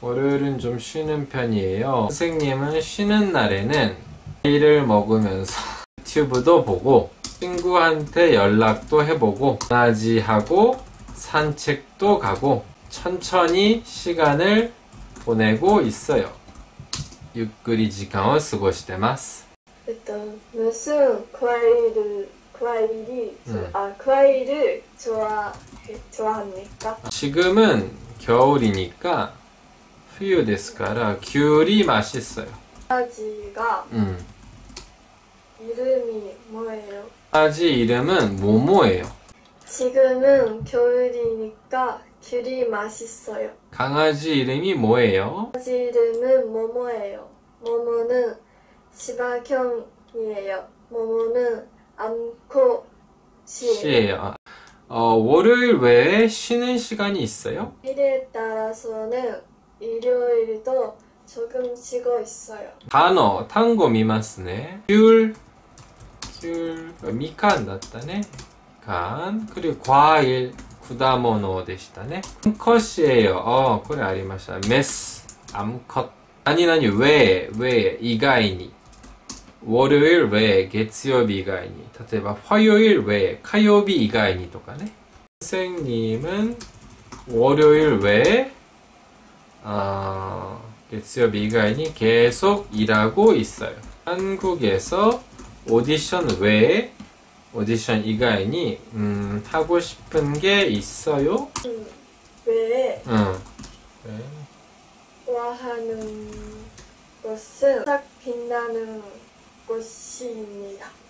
월요일은 좀 쉬는 편이에요. 선생님은 쉬는 날에는 과일을 먹으면서 유튜브도 보고 친구한테 연락도 해보고 강아지하고 산책도 가고 천천히 시간을 보내고 있어요. 유끄리 시간을 過ごしてます. 무슨 과일을 좋아합니까? 지금은 겨울이니까 冬ですから귤이 맛있어요. 강아지가 이름이 뭐예요? 강아지 이름은 모모예요. 지금은 겨울이니까 귤이 맛있어요. 강아지 이름이 뭐예요? 강아지 이름은 모모예요. 모모는 시바견이에요. 모모는 암컷이에요. 월요일 외에 쉬는 시간이 있어요? 일에 따라서는 일요일도 조금 쉬고 있어요. 단어,単語見ますね. 귤, 미칸 だったね. 미칸. 그리고 과일, 果物でしたね. 암컷이에요. これありました. 메스, 암컷. 아니, 왜,以外に. 월요일 외에, 月曜日以外に. 例えば, 화요일 외에, 火曜日以外にとかね. 선생님은 월요일 외에 月曜日以外に 계속 일하고 있어요. 한국에서 오디션 외에 오디션 이가이니 하고 싶은 게 있어요? 왜? 좋아하는 곳은 딱 빛나는 곳입니다.